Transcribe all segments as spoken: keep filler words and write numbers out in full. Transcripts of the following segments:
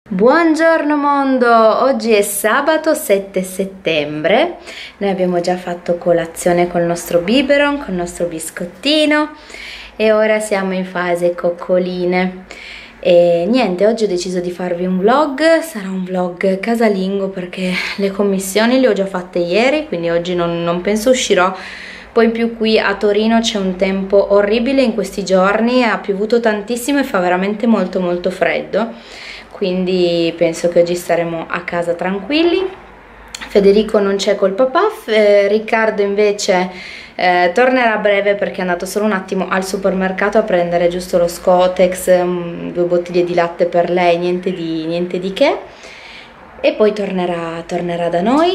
Buongiorno mondo, oggi è sabato sette settembre, noi abbiamo già fatto colazione col nostro biberon, col nostro biscottino e ora siamo in fase coccoline. E niente, oggi ho deciso di farvi un vlog, sarà un vlog casalingo perché le commissioni le ho già fatte ieri, quindi oggi non, non penso uscirò. Poi in più qui a Torino c'è un tempo orribile in questi giorni, ha piovuto tantissimo e fa veramente molto molto freddo. Quindi penso che oggi staremo a casa tranquilli. Federico non c'è col papà, eh, Riccardo invece eh, tornerà a breve perché è andato solo un attimo al supermercato a prendere giusto lo Scotex, um, due bottiglie di latte per lei, niente di, niente di che, e poi tornerà, tornerà da noi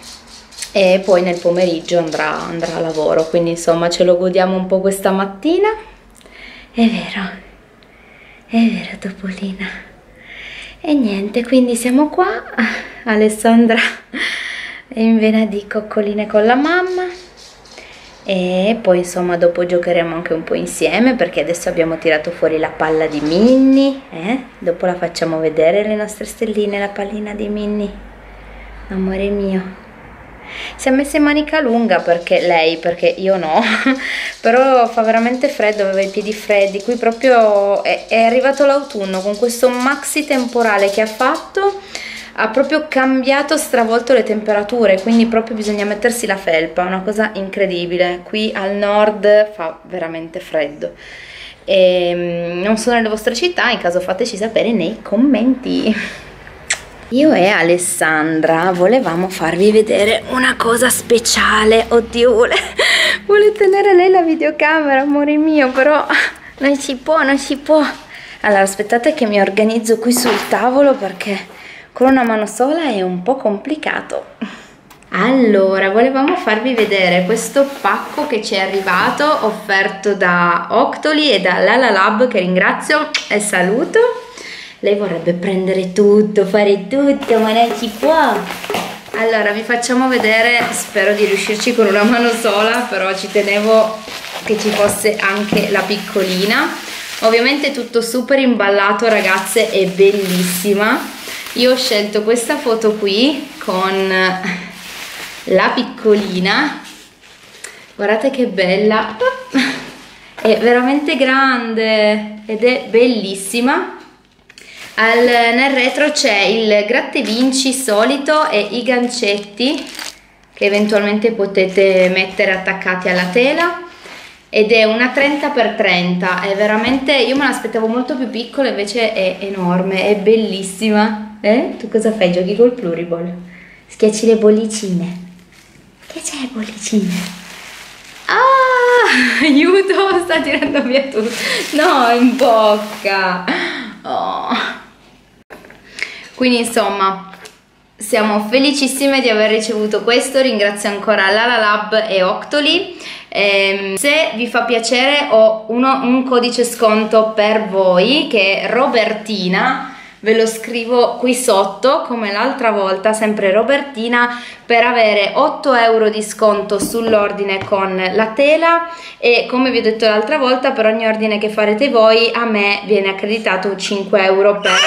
e poi nel pomeriggio andrà, andrà a lavoro, quindi insomma ce lo godiamo un po' questa mattina. È vero, è vero Topolina. E niente, quindi siamo qua, Alessandra è in vena di coccoline con la mamma e poi insomma dopo giocheremo anche un po' insieme perché adesso abbiamo tirato fuori la palla di Minnie, eh? Dopo la facciamo vedere le nostre stelline, la pallina di Minnie, amore mio. Si è messa in manica lunga perché lei, perché io no, però fa veramente freddo, aveva i piedi freddi, qui proprio è, è arrivato l'autunno con questo maxi temporale che ha fatto, ha proprio cambiato, stravolto le temperature, quindi proprio bisogna mettersi la felpa, una cosa incredibile, qui al nord fa veramente freddo. E non so nelle vostre città, in caso fateci sapere nei commenti. Io e Alessandra volevamo farvi vedere una cosa speciale. Oddio, vuole, vuole tenere lei la videocamera, amore mio, però non si può, non si può. Allora, aspettate che mi organizzo qui sul tavolo perché con una mano sola è un po' complicato. Allora, volevamo farvi vedere questo pacco che ci è arrivato, offerto da Octoly e da Lalalab, che ringrazio e saluto. Lei vorrebbe prendere tutto, fare tutto, ma non si può. Allora, vi facciamo vedere, spero di riuscirci con una mano sola, però ci tenevo che ci fosse anche la piccolina. Ovviamente tutto super imballato, ragazze, è bellissima. Io ho scelto questa foto qui con la piccolina. Guardate che bella. È veramente grande ed è bellissima. Al, nel retro c'è il gratta e vinci solito e i gancetti che eventualmente potete mettere attaccati alla tela ed è una trenta per trenta, è veramente, io me l'aspettavo molto più piccola, invece è enorme, è bellissima. Eh? Tu cosa fai? Giochi col pluriball? Schiacci le bollicine. Che c'è le bollicine? Ah, aiuto, sta tirando via tutto. No, in bocca. Oh. Quindi insomma siamo felicissime di aver ricevuto questo, ringrazio ancora Lalalab e Octoly. Ehm, se vi fa piacere ho uno, un codice sconto per voi che è Robertina, ve lo scrivo qui sotto come l'altra volta, sempre Robertina, per avere otto euro di sconto sull'ordine con la tela e come vi ho detto l'altra volta per ogni ordine che farete voi a me viene accreditato cinque euro per...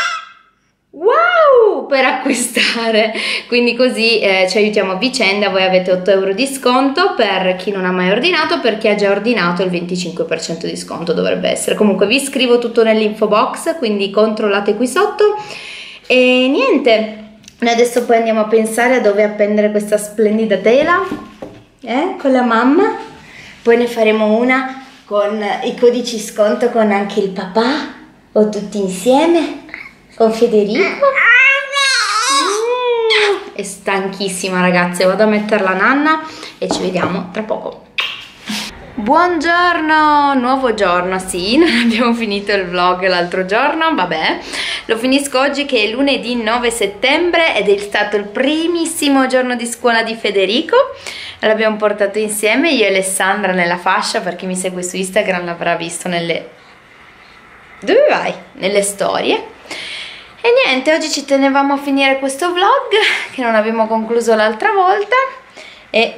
Wow! Per acquistare, quindi così eh, ci aiutiamo a vicenda. Voi avete otto euro di sconto per chi non ha mai ordinato, per chi ha già ordinato il venticinque per cento di sconto dovrebbe essere. Comunque vi scrivo tutto nell'info box, quindi controllate qui sotto e niente, noi adesso poi andiamo a pensare a dove appendere questa splendida tela eh, con la mamma, poi ne faremo una con i codici sconto con anche il papà o tutti insieme con Federico. Mm, è stanchissima ragazze, vado a mettere la nanna e ci vediamo tra poco. Buongiorno, nuovo giorno, sì, non abbiamo finito il vlog l'altro giorno, vabbè, lo finisco oggi che è lunedì nove settembre ed è stato il primissimo giorno di scuola di Federico. L'abbiamo portato insieme io e Alessandra nella fascia, per chi mi segue su Instagram l'avrà visto nelle... Dove vai? Nelle storie. E niente, oggi ci tenevamo a finire questo vlog che non abbiamo concluso l'altra volta e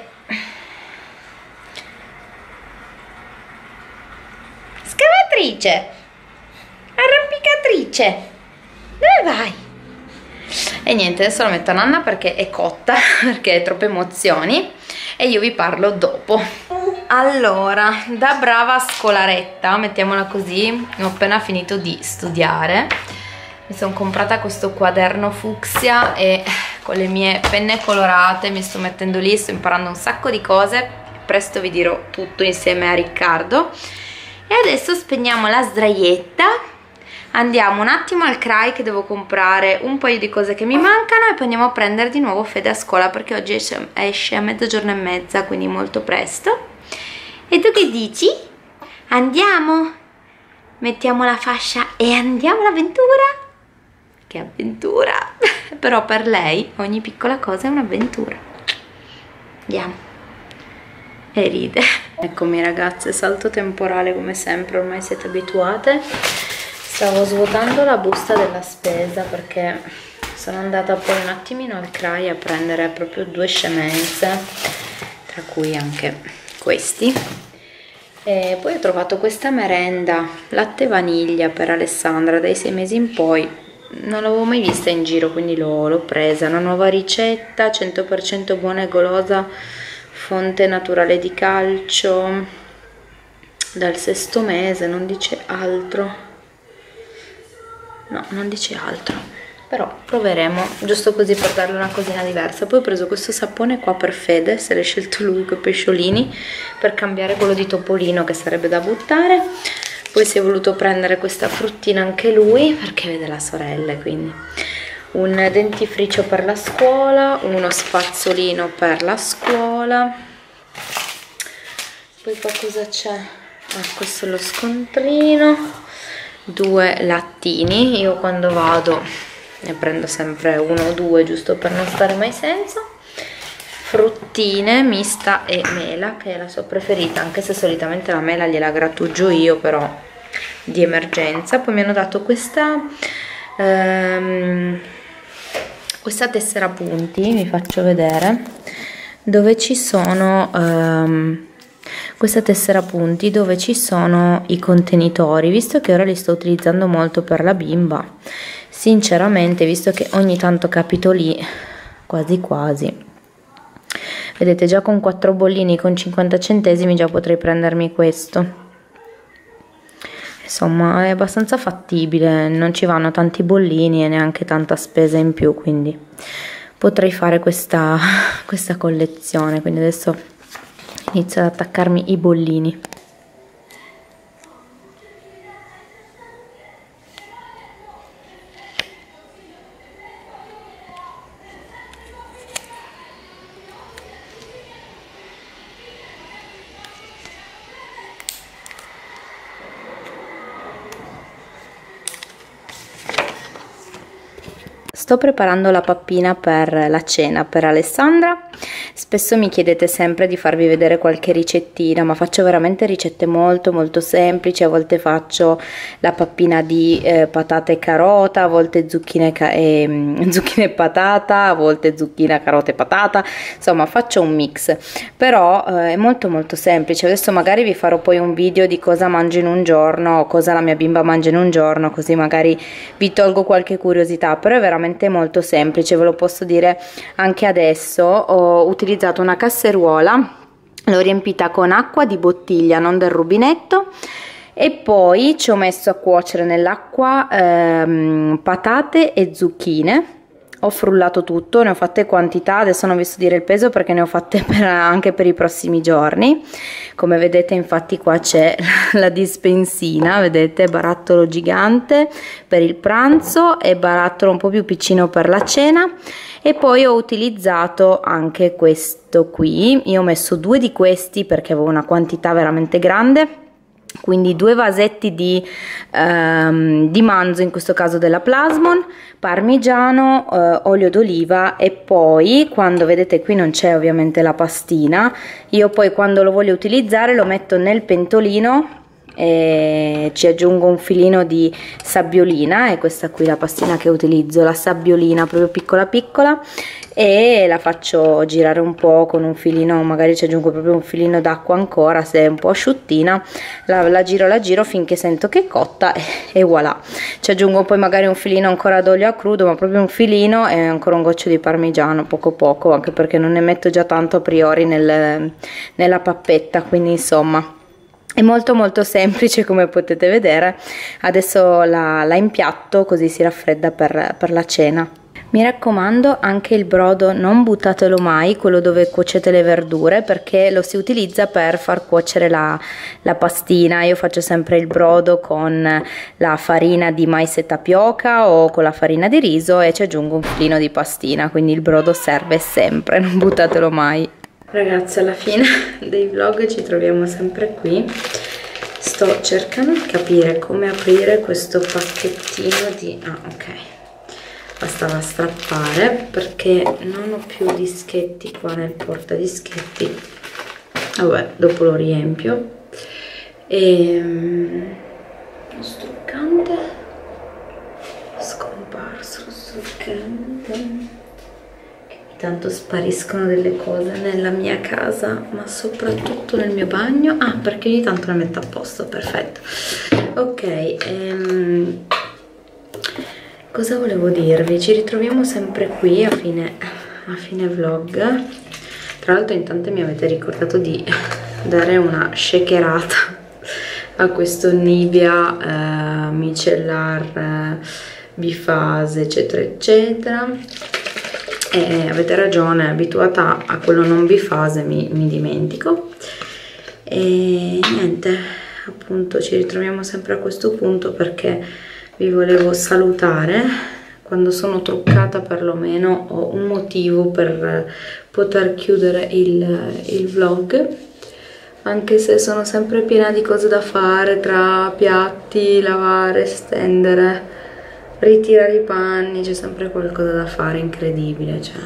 scavatrice, arrampicatrice, Dove vai? E niente, adesso la metto a Nanna perché è cotta, perché ha troppe emozioni, e io vi parlo dopo. Allora, da brava scolaretta, mettiamola così, ho appena finito di studiare. Mi sono comprata questo quaderno fucsia e con le mie penne colorate mi sto mettendo lì, sto imparando un sacco di cose. Presto vi dirò tutto insieme a Riccardo. E adesso spegniamo la sdraietta, andiamo un attimo al C R A I che devo comprare un paio di cose che mi mancano, e poi andiamo a prendere di nuovo Fede a scuola perché oggi esce, esce a mezzogiorno e mezza, quindi molto presto. E tu che dici? Andiamo? Mettiamo la fascia e andiamo all'avventura? Che avventura! Però per lei ogni piccola cosa è un'avventura. Andiamo. E ride. Eccomi ragazze, salto temporale come sempre, ormai siete abituate. Stavo svuotando la busta della spesa perché sono andata poi un attimino al C R A I a prendere proprio due scemenze, tra cui anche questi. E poi ho trovato questa merenda latte vaniglia per Alessandra dai sei mesi in poi. Non l'avevo mai vista in giro, quindi l'ho presa. Una nuova ricetta, cento per cento buona e golosa, fonte naturale di calcio, dal sesto mese, non dice altro. No, non dice altro, però proveremo, giusto così per darle una cosina diversa. Poi ho preso questo sapone qua per Fede, se l'è scelto lui con i pesciolini, per cambiare quello di Topolino che sarebbe da buttare. Poi si è voluto prendere questa fruttina anche lui perché vede la sorella, quindi un dentifricio per la scuola, uno spazzolino per la scuola. Poi qua cosa c'è? Ah, questo è lo scontrino, due lattini. Io quando vado ne prendo sempre uno o due giusto per non stare mai senza. Fruttine mista e mela, che è la sua preferita, anche se solitamente la mela gliela grattugio io, però di emergenza. Poi mi hanno dato questa ehm, questa tessera punti, vi faccio vedere, dove ci sono ehm, questa tessera punti dove ci sono i contenitori. Visto che ora li sto utilizzando molto per la bimba, sinceramente, visto che ogni tanto capito lì, quasi quasi, vedete, già con quattro bollini con cinquanta centesimi già potrei prendermi questo. Insomma, è abbastanza fattibile, non ci vanno tanti bollini e neanche tanta spesa in più, quindi potrei fare questa, questa collezione. Quindi adesso inizio ad attaccarmi i bollini. Sto preparando la pappina per la cena per Alessandra. Spesso mi chiedete sempre di farvi vedere qualche ricettina, ma faccio veramente ricette molto molto semplici. A volte faccio la pappina di eh, patate e carota, a volte zucchine e, e, zucchine e patata, a volte zucchina, carota e patata. Insomma, faccio un mix, però eh, è molto molto semplice. Adesso magari vi farò poi un video di cosa mangio in un giorno, o cosa la mia bimba mangia in un giorno, così magari vi tolgo qualche curiosità, però è veramente molto semplice, ve lo posso dire anche adesso. Ho utilizzato una casseruola, l'ho riempita con acqua di bottiglia, non del rubinetto, e poi ci ho messo a cuocere nell'acqua ehm, patate e zucchine. Ho frullato tutto, ne ho fatte quantità, adesso non vi so dire il peso perché ne ho fatte per, anche per i prossimi giorni. Come vedete, infatti qua c'è la dispensina, vedete, barattolo gigante per il pranzo e barattolo un po' più piccino per la cena. E poi ho utilizzato anche questo qui, io ho messo due di questi perché avevo una quantità veramente grande, quindi due vasetti di, ehm, di manzo, in questo caso della Plasmon, parmigiano, eh, olio d'oliva, e poi quando vedete qui non c'è ovviamente la pastina, io poi quando lo voglio utilizzare lo metto nel pentolino e ci aggiungo un filino di sabbiolina, e questa qui è la pastina che utilizzo, la sabbiolina proprio piccola piccola, e la faccio girare un po' con un filino, magari ci aggiungo proprio un filino d'acqua ancora se è un po' asciuttina, la, la giro la giro finché sento che è cotta, e, e voilà. Ci aggiungo poi magari un filino ancora d'olio a crudo, ma proprio un filino, e ancora un goccio di parmigiano, poco poco, anche perché non ne metto già tanto a priori nel, nella pappetta, quindi insomma è molto molto semplice, come potete vedere. Adesso la, la impiatto così si raffredda per, per la cena. Mi raccomando, anche il brodo non buttatelo mai, quello dove cuocete le verdure, perché lo si utilizza per far cuocere la, la pastina. Io faccio sempre il brodo con la farina di mais e tapioca o con la farina di riso, e ci aggiungo un filino di pastina, quindi il brodo serve sempre, non buttatelo mai. Ragazzi, alla fine dei vlog ci troviamo sempre qui. Sto cercando di capire come aprire questo pacchettino di... ah, ok, bastava strappare perché non ho più dischetti qua nel portadischetti. Vabbè, dopo lo riempio. E lo struccante è scomparso, lo struccante. Tanto spariscono delle cose nella mia casa, ma soprattutto nel mio bagno. Ah, perché ogni tanto le metto a posto, perfetto. Ok, ehm, cosa volevo dirvi? Ci ritroviamo sempre qui a fine, a fine vlog. Tra l'altro intanto mi avete ricordato di dare una shakerata a questo Nivea eh, micellar eh, bifase eccetera eccetera. E avete ragione, abituata a quello non bifase mi, mi dimentico. E niente, appunto ci ritroviamo sempre a questo punto perché vi volevo salutare. Quando sono truccata perlomeno ho un motivo per poter chiudere il, il vlog, anche se sono sempre piena di cose da fare, tra piatti, lavare, stendere, ritirare i panni, c'è sempre qualcosa da fare, incredibile, cioè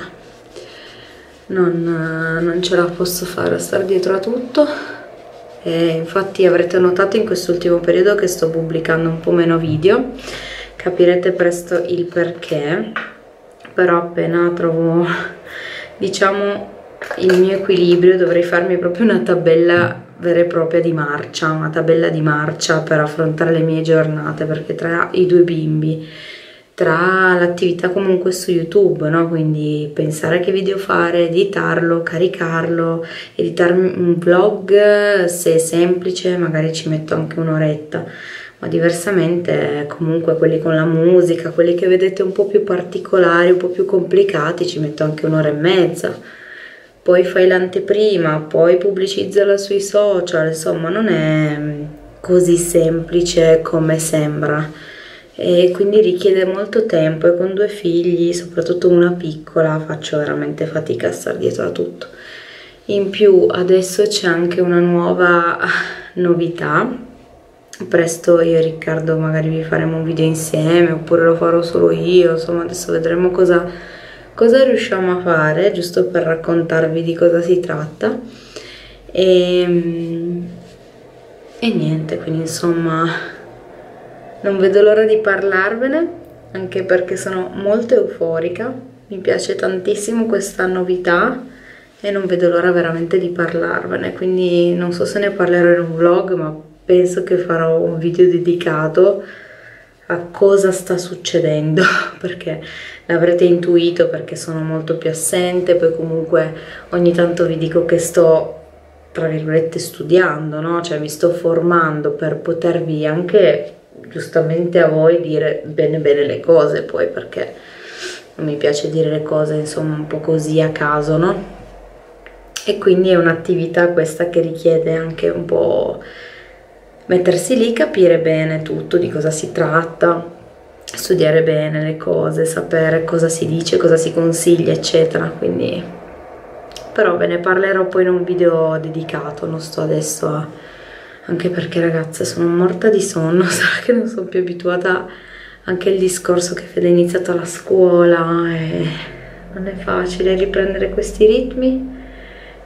non, non ce la posso fare a stare dietro a tutto. E infatti avrete notato in quest'ultimo periodo che sto pubblicando un po' meno video, capirete presto il perché, però appena trovo, diciamo, il mio equilibrio dovrei farmi proprio una tabella vera e propria di marcia, una tabella di marcia per affrontare le mie giornate, perché tra i due bimbi, tra l'attività comunque su YouTube, no? Quindi pensare che video fare, editarlo, caricarlo, editare un vlog, se è semplice magari ci metto anche un'oretta, ma diversamente comunque quelli con la musica, quelli che vedete un po' più particolari, un po' più complicati, ci metto anche un'ora e mezza. Poi fai l'anteprima, poi pubblicizzala sui social, insomma non è così semplice come sembra, e quindi richiede molto tempo, e con due figli, soprattutto una piccola, faccio veramente fatica a stare dietro a tutto. In più adesso c'è anche una nuova novità, presto io e Riccardo magari vi faremo un video insieme, oppure lo farò solo io, insomma adesso vedremo cosa... cosa riusciamo a fare, giusto per raccontarvi di cosa si tratta. E, e niente, quindi insomma non vedo l'ora di parlarvene, anche perché sono molto euforica, mi piace tantissimo questa novità e non vedo l'ora veramente di parlarvene. Quindi non so se ne parlerò in un vlog, ma penso che farò un video dedicato a cosa sta succedendo, perché l'avrete intuito, perché sono molto più assente. Poi comunque ogni tanto vi dico che sto, tra virgolette, studiando, no? Cioè mi sto formando per potervi anche giustamente a voi dire bene bene le cose, poi perché non mi piace dire le cose insomma un po' così a caso, no? E quindi è un'attività questa che richiede anche un po' mettersi lì, capire bene tutto, di cosa si tratta, studiare bene le cose, sapere cosa si dice, cosa si consiglia, eccetera. Quindi, però ve ne parlerò poi in un video dedicato, non sto adesso a... anche perché ragazze sono morta di sonno, sarà che non sono più abituata anche al discorso che Fede è iniziato la scuola e non è facile riprendere questi ritmi.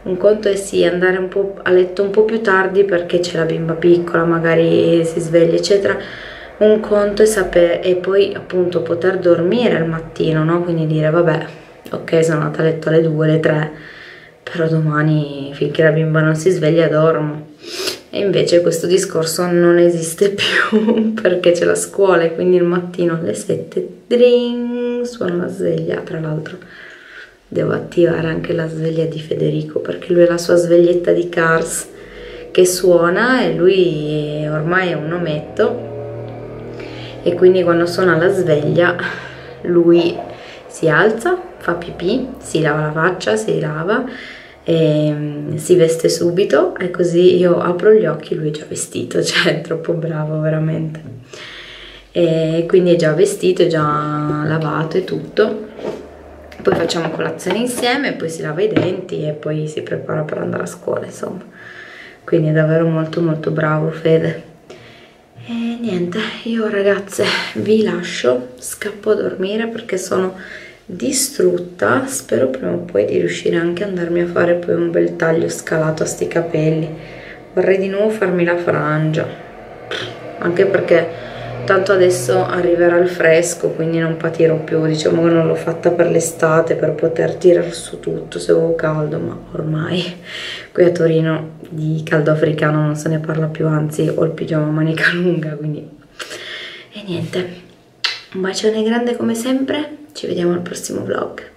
Un conto è sì andare un po' a letto un po' più tardi perché c'è la bimba piccola, magari si sveglia eccetera. Un conto è sapere, e poi appunto poter dormire al mattino, no? Quindi dire vabbè, ok, sono andata a letto alle due, alle tre, però domani finché la bimba non si sveglia dormo. E invece questo discorso non esiste più perché c'è la scuola e quindi il mattino alle sette dring, suona la sveglia. Tra l'altro devo attivare anche la sveglia di Federico perché lui ha la sua sveglietta di Cars che suona e lui ormai è un ometto e quindi quando suona la sveglia lui si alza, fa pipì, si lava la faccia, si lava e si veste subito e così io apro gli occhi e lui è già vestito, cioè è troppo bravo veramente. E quindi è già vestito, è già lavato e tutto. Poi facciamo colazione insieme, poi si lava i denti e poi si prepara per andare a scuola, insomma. Quindi è davvero molto molto bravo Fede. E niente, io ragazze vi lascio, scappo a dormire perché sono distrutta. Spero prima o poi di riuscire anche ad andarmi a fare poi un bel taglio scalato a sti capelli. Vorrei di nuovo farmi la frangia, anche perché tanto adesso arriverà il fresco, quindi non patirò più. Diciamo che non l'ho fatta per l'estate per poter tirare su tutto se avevo caldo, ma ormai qui a Torino di caldo africano non se ne parla più, anzi ho il pigiama a manica lunga, quindi e niente, un bacione grande come sempre, ci vediamo al prossimo vlog.